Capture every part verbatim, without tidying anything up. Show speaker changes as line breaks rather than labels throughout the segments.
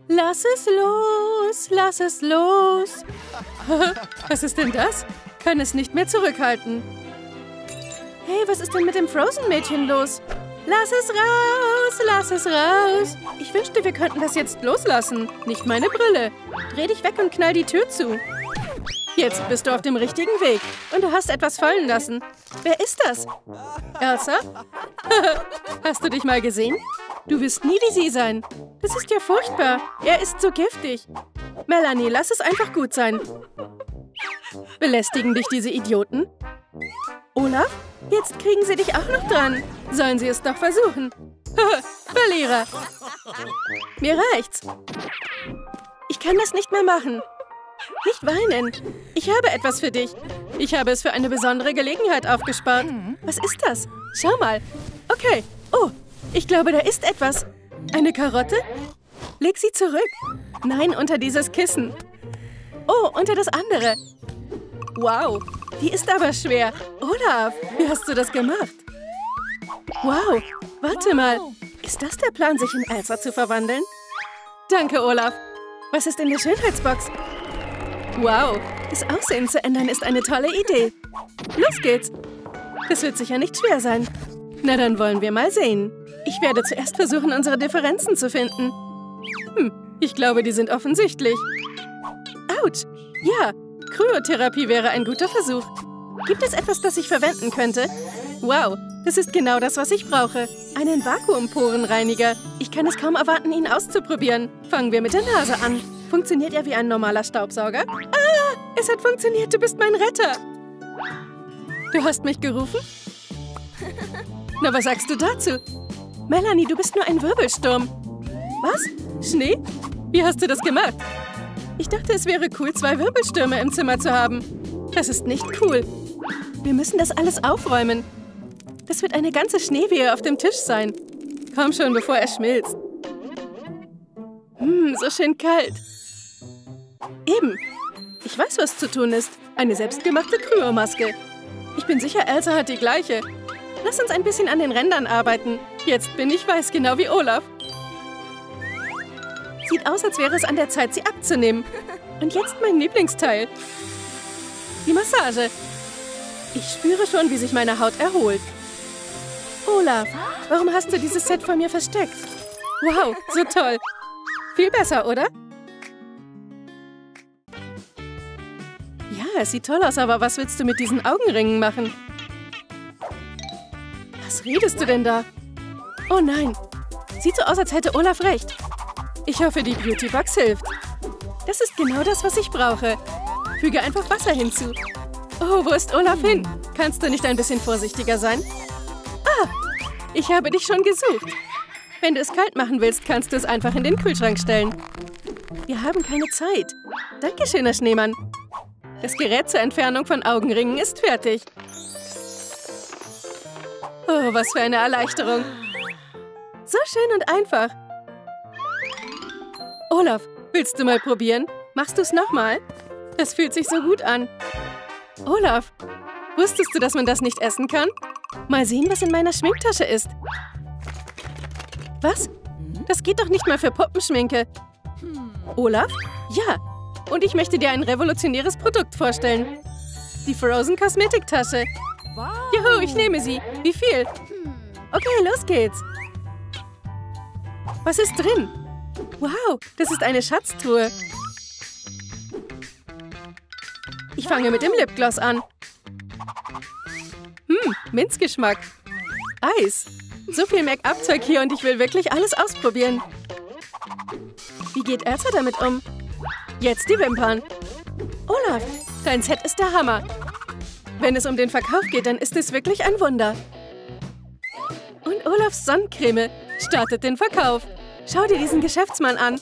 Lass es los, lass es los. Was ist denn das? Kann es nicht mehr zurückhalten. Hey, was ist denn mit dem Frozen-Mädchen los? Lass es raus, lass es raus. Ich wünschte, wir könnten das jetzt loslassen. Nicht meine Brille. Dreh dich weg und knall die Tür zu. Jetzt bist du auf dem richtigen Weg. Und du hast etwas fallen lassen. Wer ist das? Elsa? Hast du dich mal gesehen? Du wirst nie wie sie sein. Das ist ja furchtbar. Er ist so giftig. Melanie, lass es einfach gut sein. Belästigen dich diese Idioten? Olaf? Jetzt kriegen sie dich auch noch dran. Sollen sie es doch versuchen? Verlierer. Mir reicht's. Ich kann das nicht mehr machen. Nicht weinen. Ich habe etwas für dich. Ich habe es für eine besondere Gelegenheit aufgespart. Was ist das? Schau mal. Okay. Oh, ich glaube, da ist etwas. Eine Karotte? Leg sie zurück. Nein, unter dieses Kissen. Oh, unter das andere. Wow, die ist aber schwer. Olaf, wie hast du das gemacht? Wow, warte mal. Ist das der Plan, sich in Elsa zu verwandeln? Danke, Olaf. Was ist in der Schönheitsbox? Wow, das Aussehen zu ändern ist eine tolle Idee. Los geht's. Das wird sicher nicht schwer sein. Na, dann wollen wir mal sehen. Ich werde zuerst versuchen, unsere Differenzen zu finden. Hm, ich glaube, die sind offensichtlich. Autsch, ja. Kryotherapie wäre ein guter Versuch. Gibt es etwas, das ich verwenden könnte? Wow, das ist genau das, was ich brauche. Einen Vakuumporenreiniger. Ich kann es kaum erwarten, ihn auszuprobieren. Fangen wir mit der Nase an. Funktioniert er wie ein normaler Staubsauger? Ah, es hat funktioniert. Du bist mein Retter. Du hast mich gerufen? Na, was sagst du dazu? Melanie, du bist nur ein Wirbelsturm. Was? Schnee? Wie hast du das gemacht? Ich dachte, es wäre cool, zwei Wirbelstürme im Zimmer zu haben. Das ist nicht cool. Wir müssen das alles aufräumen. Das wird eine ganze Schneewehe auf dem Tisch sein. Komm schon, bevor er schmilzt. Hm, so schön kalt. Eben. Ich weiß, was zu tun ist. Eine selbstgemachte Kryomaske. Ich bin sicher, Elsa hat die gleiche. Lass uns ein bisschen an den Rändern arbeiten. Jetzt bin ich weiß, genau wie Olaf. Sieht aus, als wäre es an der Zeit, sie abzunehmen. Und jetzt mein Lieblingsteil. Die Massage. Ich spüre schon, wie sich meine Haut erholt. Olaf, warum hast du dieses Set vor mir versteckt? Wow, so toll. Viel besser, oder? Ja, es sieht toll aus, aber was willst du mit diesen Augenringen machen? Was redest du denn da? Oh nein. Sieht so aus, als hätte Olaf recht. Ich hoffe, die Beauty-Box hilft. Das ist genau das, was ich brauche. Füge einfach Wasser hinzu. Oh, wo ist Olaf hin? Kannst du nicht ein bisschen vorsichtiger sein? Ah, ich habe dich schon gesucht. Wenn du es kalt machen willst, kannst du es einfach in den Kühlschrank stellen. Wir haben keine Zeit. Danke, schöner Schneemann. Das Gerät zur Entfernung von Augenringen ist fertig. Oh, was für eine Erleichterung. So schön und einfach. Olaf, willst du mal probieren? Machst du es nochmal? Das fühlt sich so gut an. Olaf, wusstest du, dass man das nicht essen kann? Mal sehen, was in meiner Schminktasche ist. Was? Das geht doch nicht mal für Puppenschminke. Olaf? Ja. Und ich möchte dir ein revolutionäres Produkt vorstellen. Die Frozen Kosmetiktasche. Juhu, ich nehme sie. Wie viel? Okay, los geht's. Was ist drin? Wow, das ist eine Schatztruhe. Ich fange mit dem Lipgloss an. Hm, Minzgeschmack. Eis. So viel Make-up-Zeug hier und ich will wirklich alles ausprobieren. Wie geht Elsa damit um? Jetzt die Wimpern. Olaf, dein Set ist der Hammer. Wenn es um den Verkauf geht, dann ist es wirklich ein Wunder. Und Olafs Sonnencreme startet den Verkauf. Schau dir diesen Geschäftsmann an.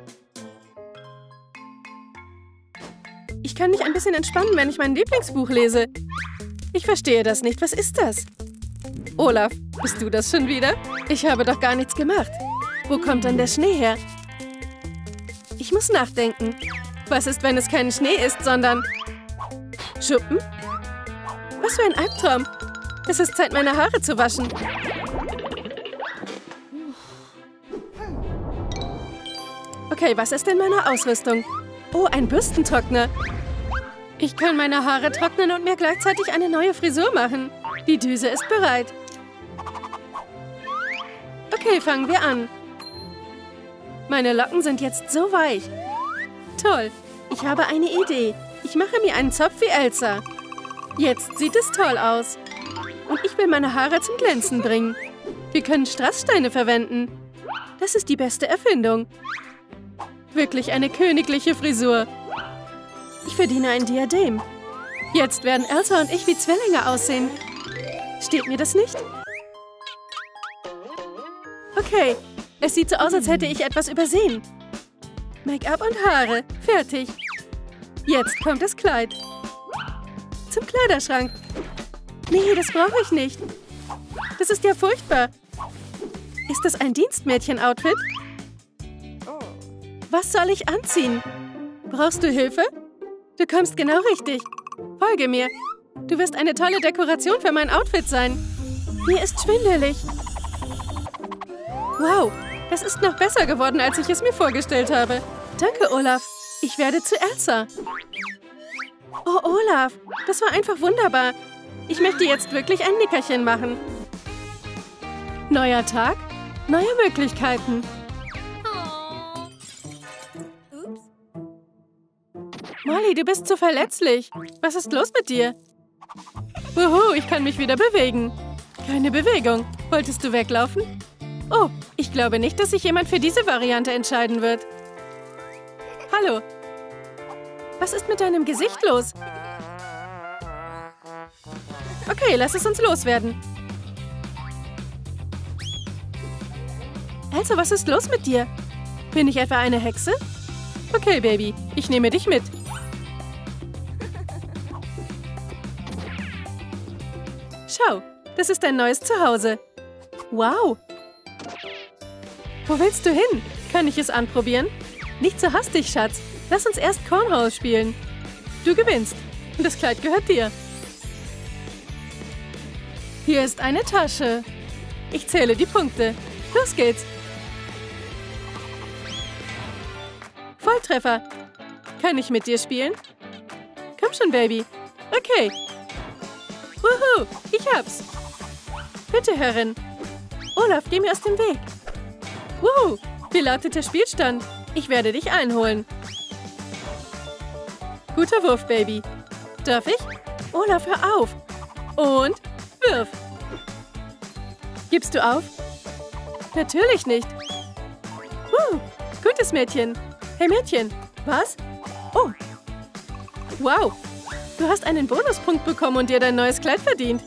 Ich kann mich ein bisschen entspannen, wenn ich mein Lieblingsbuch lese. Ich verstehe das nicht. Was ist das? Olaf, bist du das schon wieder? Ich habe doch gar nichts gemacht. Wo kommt dann der Schnee her? Ich muss nachdenken. Was ist, wenn es kein Schnee ist, sondern Schuppen? Was für ein Albtraum. Es ist Zeit, meine Haare zu waschen. Okay, was ist in meiner Ausrüstung? Oh, ein Bürstentrockner. Ich kann meine Haare trocknen und mir gleichzeitig eine neue Frisur machen. Die Düse ist bereit. Okay, fangen wir an. Meine Locken sind jetzt so weich. Toll, ich habe eine Idee. Ich mache mir einen Zopf wie Elsa. Jetzt sieht es toll aus. Und ich will meine Haare zum Glänzen bringen. Wir können Strasssteine verwenden. Das ist die beste Erfindung. Wirklich eine königliche Frisur. Ich verdiene ein Diadem. Jetzt werden Elsa und ich wie Zwillinge aussehen. Steht mir das nicht? Okay, es sieht so aus, als hätte ich etwas übersehen. Make-up und Haare. Fertig. Jetzt kommt das Kleid. Zum Kleiderschrank. Nee, das brauche ich nicht. Das ist ja furchtbar. Ist das ein Dienstmädchen-Outfit? Was soll ich anziehen? Brauchst du Hilfe? Du kommst genau richtig. Folge mir. Du wirst eine tolle Dekoration für mein Outfit sein. Mir ist schwindelig. Wow, das ist noch besser geworden, als ich es mir vorgestellt habe. Danke, Olaf. Ich werde zu Elsa. Oh, Olaf, das war einfach wunderbar. Ich möchte jetzt wirklich ein Nickerchen machen. Neuer Tag, neue Möglichkeiten. Molly, du bist zu verletzlich. Was ist los mit dir? Wuhu, ich kann mich wieder bewegen. Keine Bewegung. Wolltest du weglaufen? Oh, ich glaube nicht, dass sich jemand für diese Variante entscheiden wird. Hallo. Was ist mit deinem Gesicht los? Okay, lass es uns loswerden. Elsa, was ist los mit dir? Bin ich etwa eine Hexe? Okay, Baby, ich nehme dich mit. Schau, das ist dein neues Zuhause. Wow. Wo willst du hin? Kann ich es anprobieren? Nicht so hastig, Schatz. Lass uns erst Cornhole spielen. Du gewinnst. Und das Kleid gehört dir. Hier ist eine Tasche. Ich zähle die Punkte. Los geht's. Volltreffer. Kann ich mit dir spielen? Komm schon, Baby. Okay. Wuhu, ich hab's. Bitte, Herrin. Olaf, geh mir aus dem Weg. Wuhu, wie lautet der Spielstand? Ich werde dich einholen. Guter Wurf, Baby. Darf ich? Olaf, hör auf. Und wirf. Gibst du auf? Natürlich nicht. Uh, gutes Mädchen. Hey, Mädchen. Was? Oh. Wow. Du hast einen Bonuspunkt bekommen und dir dein neues Kleid verdient.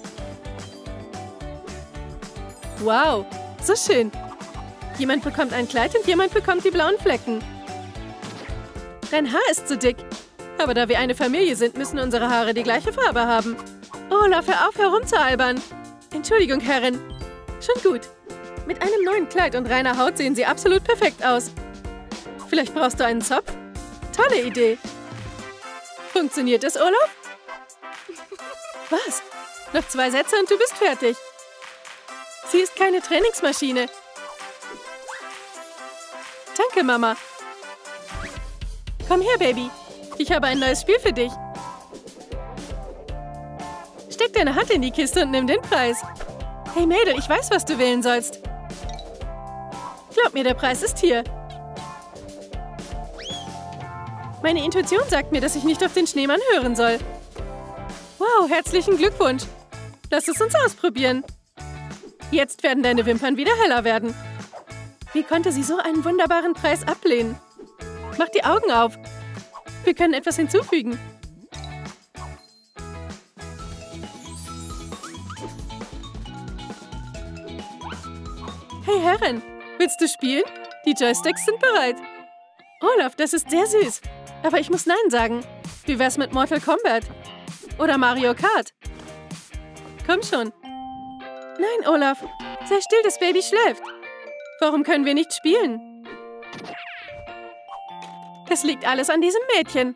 Wow. So schön. Jemand bekommt ein Kleid und jemand bekommt die blauen Flecken. Dein Haar ist zu dick. Aber da wir eine Familie sind, müssen unsere Haare die gleiche Farbe haben. Olaf, hör auf, herumzualbern. Entschuldigung, Herrin. Schon gut. Mit einem neuen Kleid und reiner Haut sehen sie absolut perfekt aus. Vielleicht brauchst du einen Zopf? Tolle Idee. Funktioniert es, Olaf? Was? Noch zwei Sätze und du bist fertig. Sie ist keine Trainingsmaschine. Danke, Mama. Komm her, Baby. Ich habe ein neues Spiel für dich. Steck deine Hand in die Kiste und nimm den Preis. Hey, Mädel, ich weiß, was du wählen sollst. Glaub mir, der Preis ist hier. Meine Intuition sagt mir, dass ich nicht auf den Schneemann hören soll. Wow, herzlichen Glückwunsch. Lass es uns ausprobieren. Jetzt werden deine Wimpern wieder heller werden. Wie konnte sie so einen wunderbaren Preis ablehnen? Mach die Augen auf. Wir können etwas hinzufügen. Hey, Herrin, willst du spielen? Die Joysticks sind bereit. Olaf, das ist sehr süß. Aber ich muss Nein sagen. Wie wär's mit Mortal Kombat? Oder Mario Kart? Komm schon. Nein, Olaf. Sei still, das Baby schläft. Warum können wir nicht spielen? Es liegt alles an diesem Mädchen.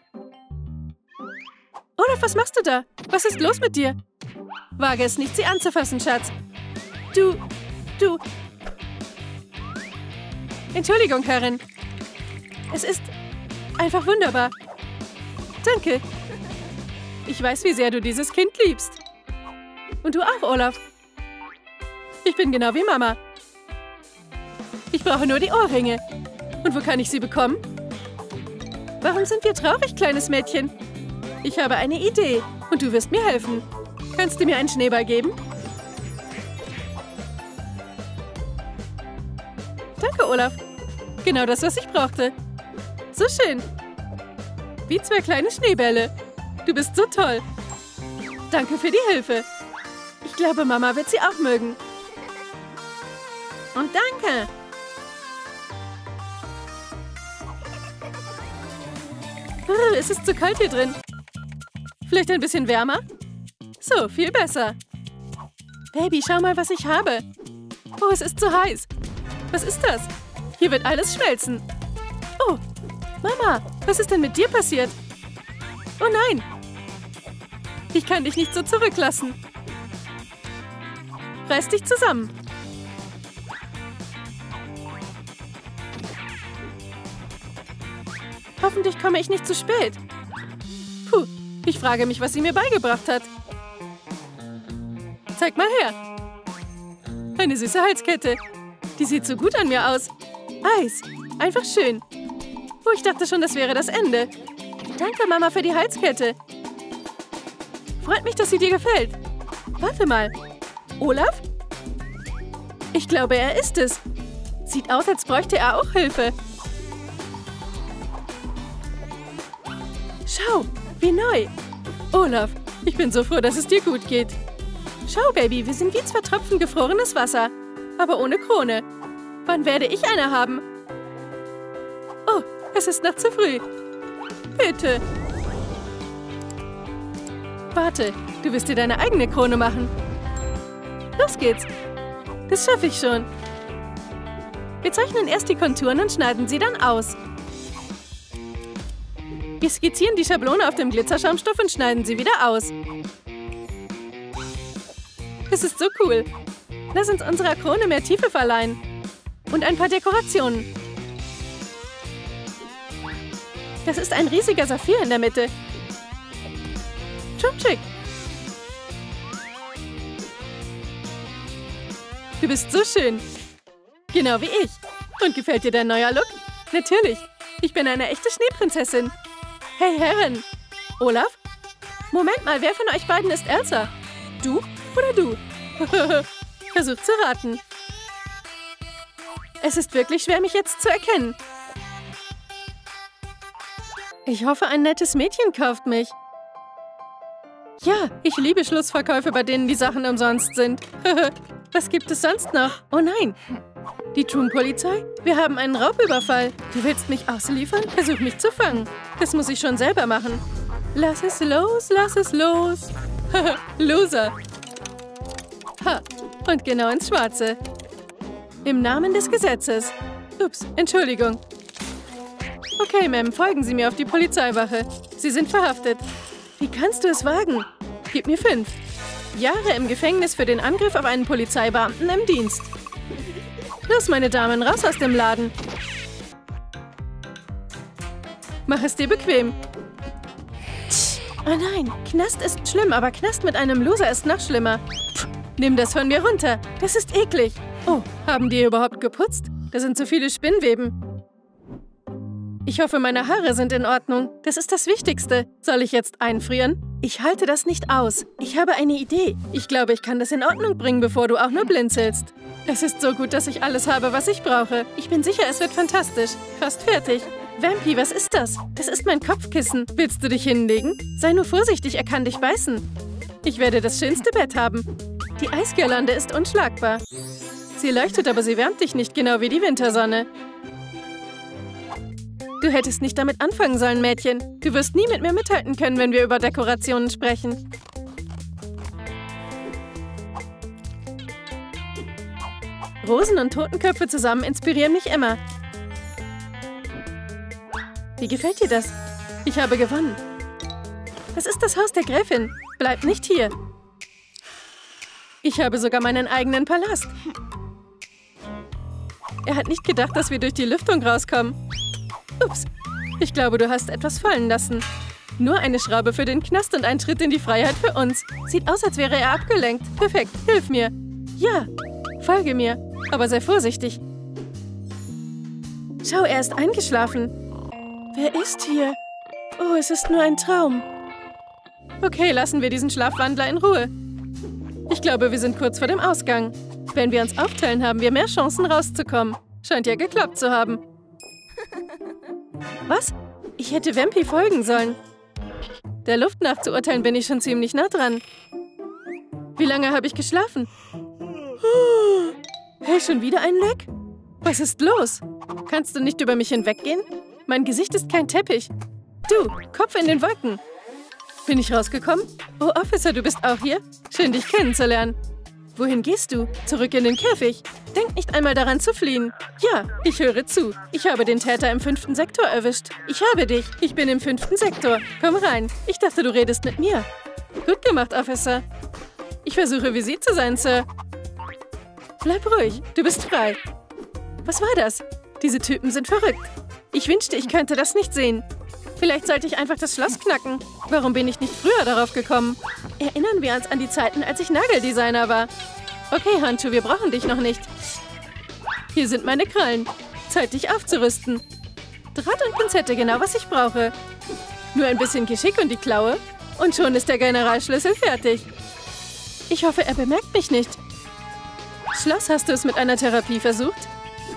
Olaf, was machst du da? Was ist los mit dir? Wage es nicht, sie anzufassen, Schatz. Du, du... Entschuldigung, Herrin. Es ist einfach wunderbar. Danke. Ich weiß, wie sehr du dieses Kind liebst. Und du auch, Olaf. Ich bin genau wie Mama. Ich brauche nur die Ohrringe. Und wo kann ich sie bekommen? Warum sind wir traurig, kleines Mädchen? Ich habe eine Idee und du wirst mir helfen. Kannst du mir einen Schneeball geben? Danke, Olaf. Genau das, was ich brauchte. So schön. Wie zwei kleine Schneebälle. Du bist so toll. Danke für die Hilfe. Ich glaube, Mama wird sie auch mögen. Und danke. Oh, es ist zu kalt hier drin. Vielleicht ein bisschen wärmer? So, viel besser. Baby, schau mal, was ich habe. Oh, es ist zu heiß. Was ist das? Hier wird alles schmelzen. Oh, Mama, was ist denn mit dir passiert? Oh nein. Ich kann dich nicht so zurücklassen. Reiß dich zusammen. Hoffentlich komme ich nicht zu spät. Puh, ich frage mich, was sie mir beigebracht hat. Zeig mal her. Eine süße Halskette. Die sieht so gut an mir aus. Eis. Einfach schön. Oh, ich dachte schon, das wäre das Ende. Danke, Mama, für die Halskette. Freut mich, dass sie dir gefällt. Warte mal. Olaf? Ich glaube, er ist es. Sieht aus, als bräuchte er auch Hilfe. Schau, wie neu. Olaf, ich bin so froh, dass es dir gut geht. Schau, Baby, wir sind wie zwei Tropfen gefrorenes Wasser. Aber ohne Krone. Wann werde ich eine haben? Oh, es ist noch zu früh. Bitte. Warte, du wirst dir deine eigene Krone machen. Los geht's. Das schaffe ich schon. Wir zeichnen erst die Konturen und schneiden sie dann aus. Wir skizzieren die Schablone auf dem Glitzerschaumstoff und schneiden sie wieder aus. Das ist so cool. Lass uns unserer Krone mehr Tiefe verleihen. Und ein paar Dekorationen. Das ist ein riesiger Saphir in der Mitte. Schon schick. Du bist so schön. Genau wie ich. Und gefällt dir dein neuer Look? Natürlich. Ich bin eine echte Schneeprinzessin. Hey, Herren. Olaf? Moment mal, wer von euch beiden ist Elsa? Du oder du? Versuch zu raten. Es ist wirklich schwer, mich jetzt zu erkennen. Ich hoffe, ein nettes Mädchen kauft mich. Ja, ich liebe Schlussverkäufe, bei denen die Sachen umsonst sind. Was gibt es sonst noch? Oh nein. Die Toon-Polizei? Wir haben einen Raubüberfall. Du willst mich ausliefern? Versuch mich zu fangen. Das muss ich schon selber machen. Lass es los, lass es los. Loser. Ha, und genau ins Schwarze. Im Namen des Gesetzes. Ups, Entschuldigung. Okay, Ma'am, folgen Sie mir auf die Polizeiwache. Sie sind verhaftet. Wie kannst du es wagen? Gib mir fünf. Jahre im Gefängnis für den Angriff auf einen Polizeibeamten im Dienst. Los, meine Damen, raus aus dem Laden. Mach es dir bequem. Tsch, oh nein, Knast ist schlimm, aber Knast mit einem Loser ist noch schlimmer. Pff, nimm das von mir runter. Das ist eklig. Oh, haben die überhaupt geputzt? Da sind so viele Spinnweben. Ich hoffe, meine Haare sind in Ordnung. Das ist das Wichtigste. Soll ich jetzt einfrieren? Ich halte das nicht aus. Ich habe eine Idee. Ich glaube, ich kann das in Ordnung bringen, bevor du auch nur blinzelst. Es ist so gut, dass ich alles habe, was ich brauche. Ich bin sicher, es wird fantastisch. Fast fertig. Vampy, was ist das? Das ist mein Kopfkissen. Willst du dich hinlegen? Sei nur vorsichtig, er kann dich beißen. Ich werde das schönste Bett haben. Die Eisgirlande ist unschlagbar. Sie leuchtet, aber sie wärmt dich nicht, genau wie die Wintersonne. Du hättest nicht damit anfangen sollen, Mädchen. Du wirst nie mit mir mithalten können, wenn wir über Dekorationen sprechen. Rosen und Totenköpfe zusammen inspirieren mich immer. Wie gefällt dir das? Ich habe gewonnen. Das ist das Haus der Gräfin. Bleib nicht hier. Ich habe sogar meinen eigenen Palast. Er hat nicht gedacht, dass wir durch die Lüftung rauskommen. Ups, ich glaube, du hast etwas fallen lassen. Nur eine Schraube für den Knast und ein Schritt in die Freiheit für uns. Sieht aus, als wäre er abgelenkt. Perfekt, hilf mir. Ja, folge mir, aber sei vorsichtig. Schau, er ist eingeschlafen. Wer ist hier? Oh, es ist nur ein Traum. Okay, lassen wir diesen Schlafwandler in Ruhe. Ich glaube, wir sind kurz vor dem Ausgang. Wenn wir uns aufteilen, haben wir mehr Chancen, rauszukommen. Scheint ja geklappt zu haben. Was? Ich hätte Vampy folgen sollen. Der Luft nach zu urteilen, bin ich schon ziemlich nah dran. Wie lange habe ich geschlafen? Hey, schon wieder ein Leck? Was ist los? Kannst du nicht über mich hinweggehen? Mein Gesicht ist kein Teppich. Du, Kopf in den Wolken. Bin ich rausgekommen? Oh, Officer, du bist auch hier? Schön, dich kennenzulernen. Wohin gehst du? Zurück in den Käfig. Denk nicht einmal daran zu fliehen. Ja, ich höre zu. Ich habe den Täter im fünften Sektor erwischt. Ich habe dich. Ich bin im fünften Sektor. Komm rein. Ich dachte, du redest mit mir. Gut gemacht, Officer. Ich versuche, wie Sie zu sein, Sir. Bleib ruhig. Du bist frei. Was war das? Diese Typen sind verrückt. Ich wünschte, ich könnte das nicht sehen. Vielleicht sollte ich einfach das Schloss knacken. Warum bin ich nicht früher darauf gekommen? Erinnern wir uns an die Zeiten, als ich Nageldesigner war. Okay, Handschuh, wir brauchen dich noch nicht. Hier sind meine Krallen. Zeit, dich aufzurüsten. Draht und Pinzette, genau was ich brauche. Nur ein bisschen Geschick und die Klaue. Und schon ist der Generalschlüssel fertig. Ich hoffe, er bemerkt mich nicht. Schloss, hast du es mit einer Therapie versucht?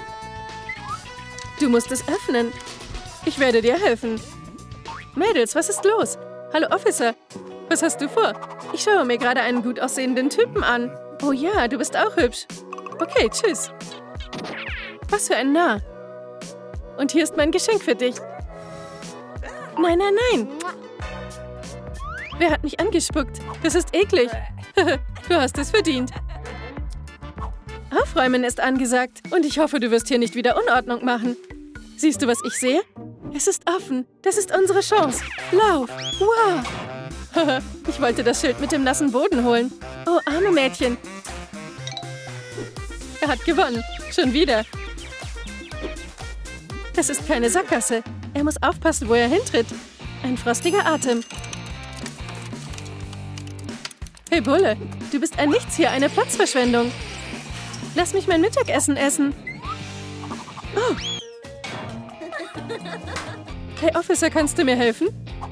Du musst es öffnen. Ich werde dir helfen. Mädels, was ist los? Hallo, Officer. Was hast du vor? Ich schaue mir gerade einen gut aussehenden Typen an. Oh ja, du bist auch hübsch. Okay, tschüss. Was für ein Narr. Und hier ist mein Geschenk für dich. Nein, nein, nein. Wer hat mich angespuckt? Das ist eklig. Du hast es verdient. Aufräumen ist angesagt. Und ich hoffe, du wirst hier nicht wieder Unordnung machen. Siehst du, was ich sehe? Es ist offen. Das ist unsere Chance. Lauf. Wow. Ich wollte das Schild mit dem nassen Boden holen. Oh, arme Mädchen. Er hat gewonnen. Schon wieder. Das ist keine Sackgasse. Er muss aufpassen, wo er hintritt. Ein frostiger Atem. Hey, Bulle. Du bist ein Nichts hier, eine Platzverschwendung. Lass mich mein Mittagessen essen. Oh. Hey, Officer, kannst du mir helfen?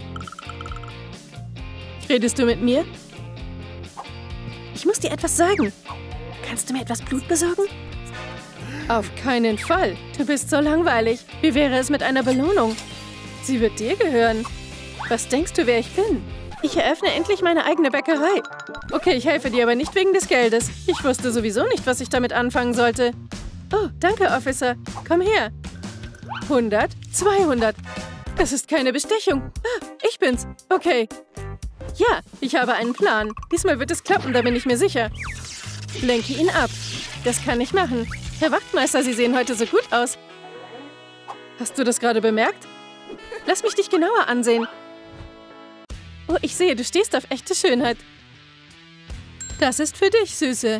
Redest du mit mir? Ich muss dir etwas sagen. Kannst du mir etwas Blut besorgen? Auf keinen Fall. Du bist so langweilig. Wie wäre es mit einer Belohnung? Sie wird dir gehören. Was denkst du, wer ich bin? Ich eröffne endlich meine eigene Bäckerei. Okay, ich helfe dir, aber nicht wegen des Geldes. Ich wusste sowieso nicht, was ich damit anfangen sollte. Oh, danke, Officer. Komm her. hundert, zweihundert. Das ist keine Bestechung. Ah, ich bin's. Okay. Ja, ich habe einen Plan. Diesmal wird es klappen, da bin ich mir sicher. Lenke ihn ab. Das kann ich machen. Herr Wachtmeister, Sie sehen heute so gut aus. Hast du das gerade bemerkt? Lass mich dich genauer ansehen. Oh, ich sehe, du stehst auf echte Schönheit. Das ist für dich, Süße.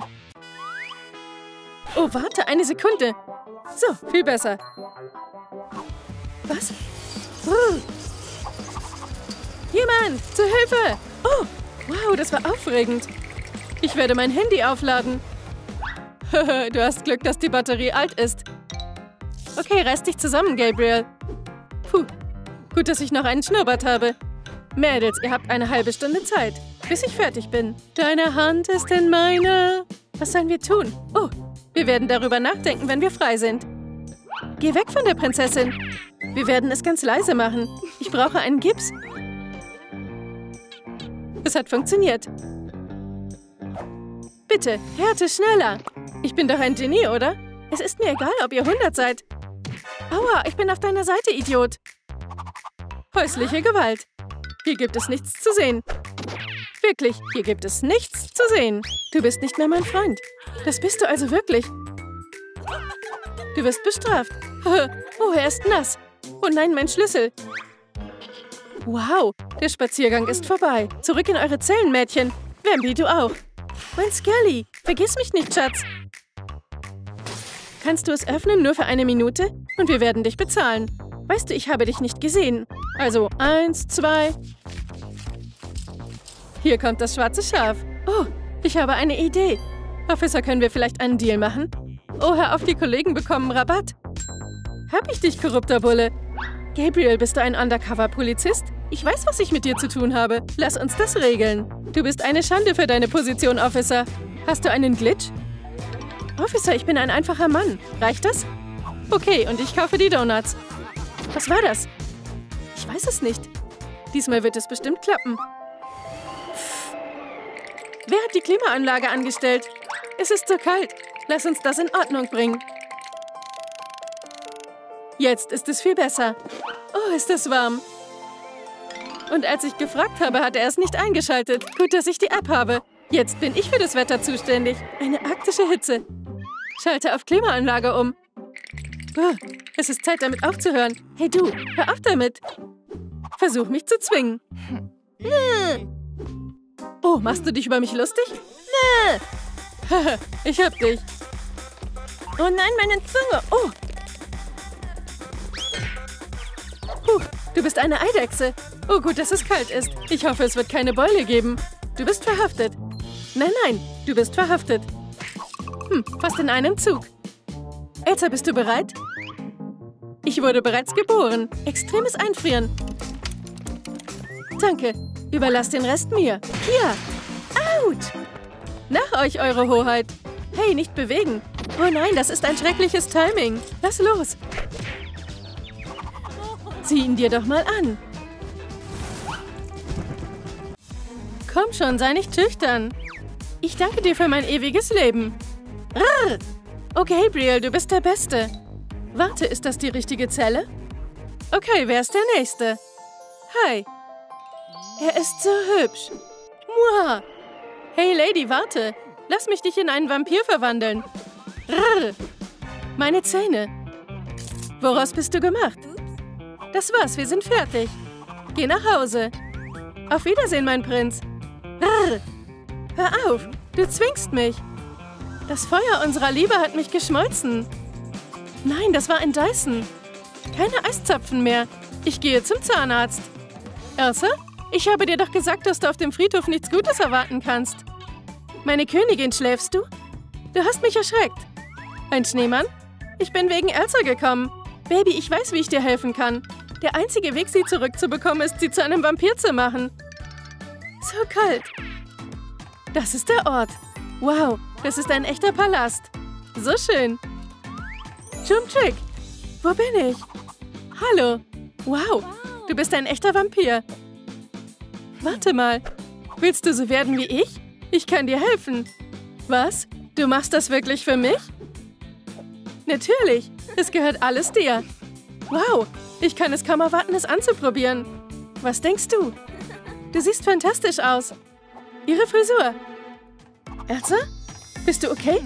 Oh, warte, eine Sekunde. So, viel besser. Was? Uh. Jemand, zur Hilfe! Oh, wow, das war aufregend. Ich werde mein Handy aufladen. Du hast Glück, dass die Batterie alt ist. Okay, reiß dich zusammen, Gabriel. Puh, gut, dass ich noch einen Schnurrbart habe. Mädels, ihr habt eine halbe Stunde Zeit, bis ich fertig bin. Deine Hand ist in meiner. Was sollen wir tun? Oh, wir werden darüber nachdenken, wenn wir frei sind. Geh weg von der Prinzessin. Wir werden es ganz leise machen. Ich brauche einen Gips. Es hat funktioniert. Bitte, Härte, schneller. Ich bin doch ein Genie, oder? Es ist mir egal, ob ihr hundert seid. Aua, ich bin auf deiner Seite, Idiot. Häusliche Gewalt. Hier gibt es nichts zu sehen. Wirklich, hier gibt es nichts zu sehen. Du bist nicht mehr mein Freund. Das bist du also wirklich. Du wirst bestraft. Oh, er ist nass. Oh nein, mein Schlüssel. Wow, der Spaziergang ist vorbei. Zurück in eure Zellen, Mädchen. Vampy, du auch. Mein Scully, vergiss mich nicht, Schatz. Kannst du es öffnen, nur für eine Minute? Und wir werden dich bezahlen. Weißt du, ich habe dich nicht gesehen. Also, eins, zwei. Hier kommt das schwarze Schaf. Oh, ich habe eine Idee. Officer, können wir vielleicht einen Deal machen? Oh, hör auf, die Kollegen bekommen Rabatt. Hab ich dich, korrupter Bulle. Gabriel, bist du ein Undercover-Polizist? Ich weiß, was ich mit dir zu tun habe. Lass uns das regeln. Du bist eine Schande für deine Position, Officer. Hast du einen Glitch? Officer, ich bin ein einfacher Mann. Reicht das? Okay, und ich kaufe die Donuts. Was war das? Ich weiß es nicht. Diesmal wird es bestimmt klappen. Pff. Wer hat die Klimaanlage angestellt? Es ist so kalt. Lass uns das in Ordnung bringen. Jetzt ist es viel besser. Oh, ist das warm. Und als ich gefragt habe, hat er es nicht eingeschaltet. Gut, dass ich die App habe. Jetzt bin ich für das Wetter zuständig. Eine arktische Hitze. Schalte auf Klimaanlage um. Oh, es ist Zeit, damit aufzuhören. Hey du, hör auf damit. Versuch mich zu zwingen. Oh, machst du dich über mich lustig? Ich hab dich. Oh nein, meine Zunge. Oh. Puh, du bist eine Eidechse. Oh gut, dass es kalt ist. Ich hoffe, es wird keine Beule geben. Du bist verhaftet. Nein, nein, du bist verhaftet. Hm, fast in einem Zug. Elsa, bist du bereit? Ich wurde bereits geboren. Extremes Einfrieren. Danke. Überlass den Rest mir. Hier. Autsch. Nach euch, Eure Hoheit. Hey, nicht bewegen. Oh nein, das ist ein schreckliches Timing. Lass los. Zieh ihn dir doch mal an. Komm schon, sei nicht schüchtern. Ich danke dir für mein ewiges Leben. Rrr. Oh, Gabriel, du bist der Beste. Warte, ist das die richtige Zelle? Okay, wer ist der Nächste? Hi. Er ist so hübsch. Mua. Hey, Lady, warte. Lass mich dich in einen Vampir verwandeln. Rrr. Meine Zähne. Woraus bist du gemacht? Das war's, wir sind fertig. Geh nach Hause. Auf Wiedersehen, mein Prinz. Rrr. Hör auf, du zwingst mich. Das Feuer unserer Liebe hat mich geschmolzen. Nein, das war ein Dyson. Keine Eiszapfen mehr. Ich gehe zum Zahnarzt. Elsa, ich habe dir doch gesagt, dass du auf dem Friedhof nichts Gutes erwarten kannst. Meine Königin, schläfst du? Du hast mich erschreckt. Ein Schneemann? Ich bin wegen Elsa gekommen. Baby, ich weiß, wie ich dir helfen kann. Der einzige Weg, sie zurückzubekommen, ist, sie zu einem Vampir zu machen. So kalt. Das ist der Ort. Wow, das ist ein echter Palast. So schön. Jumtrick, wo bin ich? Hallo. Wow, du bist ein echter Vampir. Warte mal. Willst du so werden wie ich? Ich kann dir helfen. Was? Du machst das wirklich für mich? Natürlich. Es gehört alles dir. Wow, ich kann es kaum erwarten, es anzuprobieren. Was denkst du? Du siehst fantastisch aus. Ihre Frisur. Elsa? Bist du okay?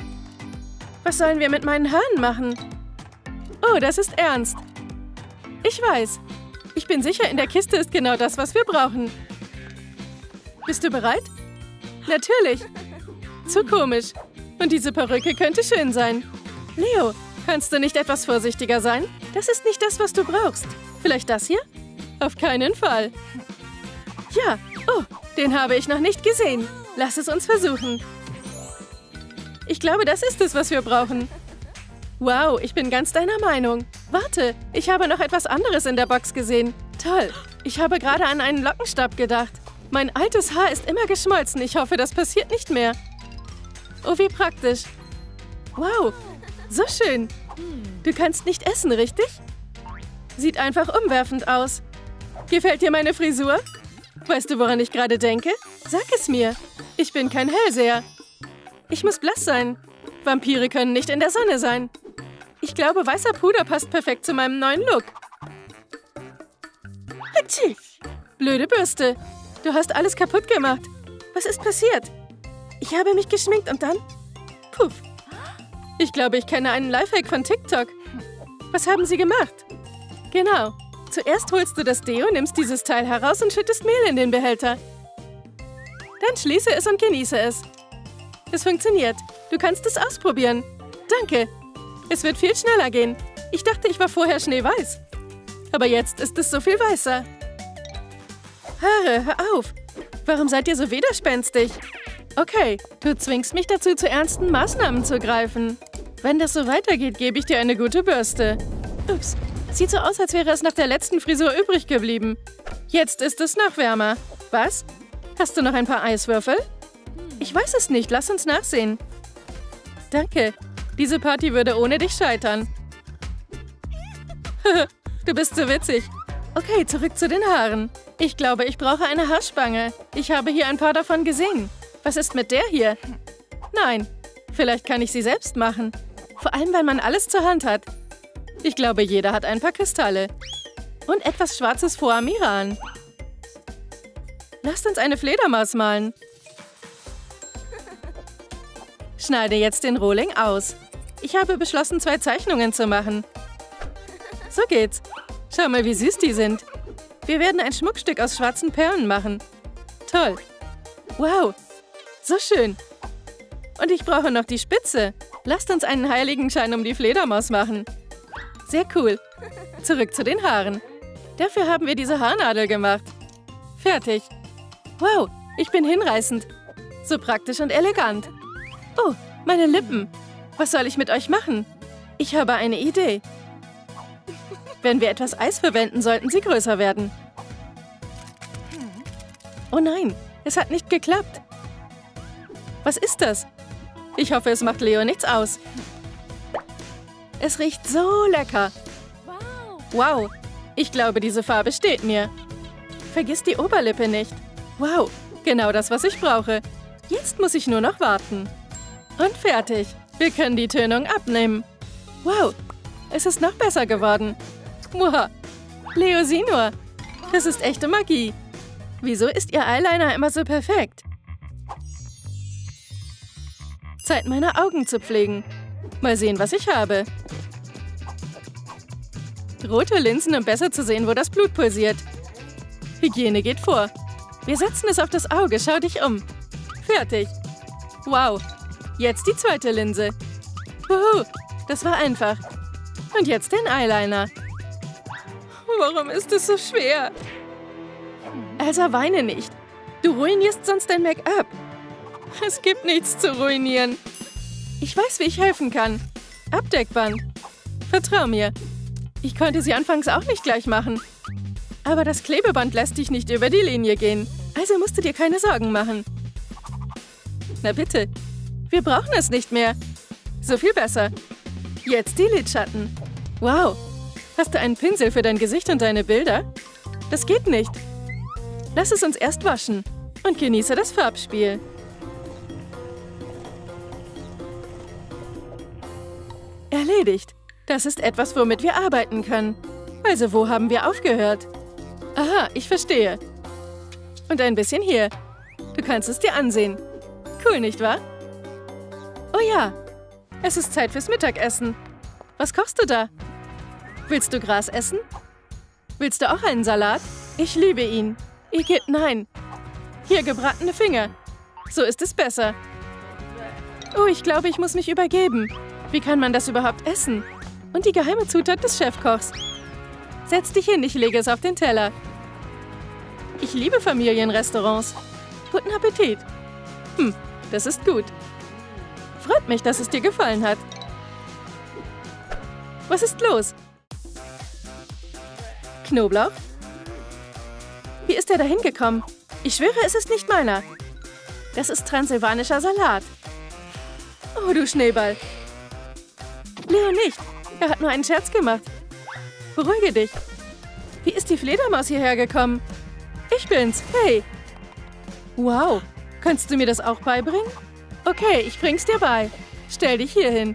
Was sollen wir mit meinen Haaren machen? Oh, das ist ernst. Ich weiß. Ich bin sicher, in der Kiste ist genau das, was wir brauchen. Bist du bereit? Natürlich. Zu komisch. Und diese Perücke könnte schön sein. Leo, kannst du nicht etwas vorsichtiger sein? Das ist nicht das, was du brauchst. Vielleicht das hier? Auf keinen Fall. Ja. Oh, den habe ich noch nicht gesehen. Lass es uns versuchen. Ich glaube, das ist es, was wir brauchen. Wow, ich bin ganz deiner Meinung. Warte, ich habe noch etwas anderes in der Box gesehen. Toll. Ich habe gerade an einen Lockenstab gedacht. Mein altes Haar ist immer geschmolzen. Ich hoffe, das passiert nicht mehr. Oh, wie praktisch. Wow, so schön. Du kannst nicht essen, richtig? Sieht einfach umwerfend aus. Gefällt dir meine Frisur? Weißt du, woran ich gerade denke? Sag es mir. Ich bin kein Hellseher. Ich muss blass sein. Vampire können nicht in der Sonne sein. Ich glaube, weißer Puder passt perfekt zu meinem neuen Look. Hatschi! Blöde Bürste. Du hast alles kaputt gemacht. Was ist passiert? Ich habe mich geschminkt und dann... Puff. Ich glaube, ich kenne einen Lifehack von TikTok. Was haben Sie gemacht? Genau. Zuerst holst du das Deo, nimmst dieses Teil heraus und schüttest Mehl in den Behälter. Dann schließe es und genieße es. Es funktioniert. Du kannst es ausprobieren. Danke. Es wird viel schneller gehen. Ich dachte, ich war vorher schneeweiß. Aber jetzt ist es so viel weißer. Haare, hör auf. Warum seid ihr so widerspenstig? Okay, du zwingst mich dazu, zu ernsten Maßnahmen zu greifen. Wenn das so weitergeht, gebe ich dir eine gute Bürste. Ups, sieht so aus, als wäre es nach der letzten Frisur übrig geblieben. Jetzt ist es noch wärmer. Was? Hast du noch ein paar Eiswürfel? Ich weiß es nicht, lass uns nachsehen. Danke, diese Party würde ohne dich scheitern. Du bist so witzig. Okay, zurück zu den Haaren. Ich glaube, ich brauche eine Haarspange. Ich habe hier ein paar davon gesehen. Was ist mit der hier? Nein, vielleicht kann ich sie selbst machen. Vor allem, weil man alles zur Hand hat. Ich glaube, jeder hat ein paar Kristalle. Und etwas schwarzes Foamiran. Lasst uns eine Fledermaus malen. Schneide jetzt den Rohling aus. Ich habe beschlossen, zwei Zeichnungen zu machen. So geht's. Schau mal, wie süß die sind. Wir werden ein Schmuckstück aus schwarzen Perlen machen. Toll. Wow. So schön. Und ich brauche noch die Spitze. Lasst uns einen Heiligenschein um die Fledermaus machen. Sehr cool. Zurück zu den Haaren. Dafür haben wir diese Haarnadel gemacht. Fertig. Wow, ich bin hinreißend. So praktisch und elegant. Oh, meine Lippen. Was soll ich mit euch machen? Ich habe eine Idee. Wenn wir etwas Eis verwenden, sollten sie größer werden. Oh nein, es hat nicht geklappt. Was ist das? Ich hoffe, es macht Leo nichts aus. Es riecht so lecker. Wow, ich glaube, diese Farbe steht mir. Vergiss die Oberlippe nicht. Wow, genau das, was ich brauche. Jetzt muss ich nur noch warten. Und fertig. Wir können die Tönung abnehmen. Wow, es ist noch besser geworden. Muah. Leo, sieh nur. Das ist echte Magie. Wieso ist Ihr Eyeliner immer so perfekt? Zeit, meine Augen zu pflegen. Mal sehen, was ich habe. Rote Linsen, um besser zu sehen, wo das Blut pulsiert. Hygiene geht vor. Wir setzen es auf das Auge. Schau dich um. Fertig. Wow. Jetzt die zweite Linse. Wuhu. Das war einfach. Und jetzt den Eyeliner. Warum ist es so schwer? Elsa, weine nicht. Du ruinierst sonst dein Make-up. Es gibt nichts zu ruinieren. Ich weiß, wie ich helfen kann. Abdeckband. Vertrau mir. Ich konnte sie anfangs auch nicht gleich machen. Aber das Klebeband lässt dich nicht über die Linie gehen. Also musst du dir keine Sorgen machen. Na bitte. Wir brauchen es nicht mehr. So viel besser. Jetzt die Lidschatten. Wow. Hast du einen Pinsel für dein Gesicht und deine Bilder? Das geht nicht. Lass es uns erst waschen. Und genieße das Farbspiel. Erledigt. Das ist etwas, womit wir arbeiten können. Also, wo haben wir aufgehört? Aha, ich verstehe. Und ein bisschen hier. Du kannst es dir ansehen. Cool, nicht wahr? Oh ja, es ist Zeit fürs Mittagessen. Was kochst du da? Willst du Gras essen? Willst du auch einen Salat? Ich liebe ihn. Igitt, nein. Hier, gebratene Finger. So ist es besser. Oh, ich glaube, ich muss mich übergeben. Wie kann man das überhaupt essen? Und die geheime Zutat des Chefkochs. Setz dich hin, ich lege es auf den Teller. Ich liebe Familienrestaurants. Guten Appetit. Hm, das ist gut. Freut mich, dass es dir gefallen hat. Was ist los? Knoblauch? Wie ist er da hingekommen? Ich schwöre, es ist nicht meiner. Das ist transsilvanischer Salat. Oh, du Schneeball. Leo nicht. Er hat nur einen Scherz gemacht. Beruhige dich. Wie ist die Fledermaus hierher gekommen? Ich bin's. Hey. Wow. Kannst du mir das auch beibringen? Okay, ich bring's dir bei. Stell dich hier hin.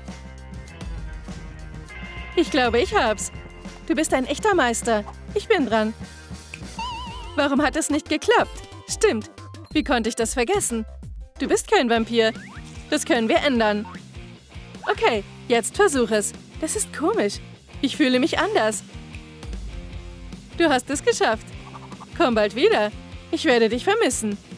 Ich glaube, ich hab's. Du bist ein echter Meister. Ich bin dran. Warum hat es nicht geklappt? Stimmt. Wie konnte ich das vergessen? Du bist kein Vampir. Das können wir ändern. Okay, jetzt versuch es. Das ist komisch. Ich fühle mich anders. Du hast es geschafft. Komm bald wieder. Ich werde dich vermissen.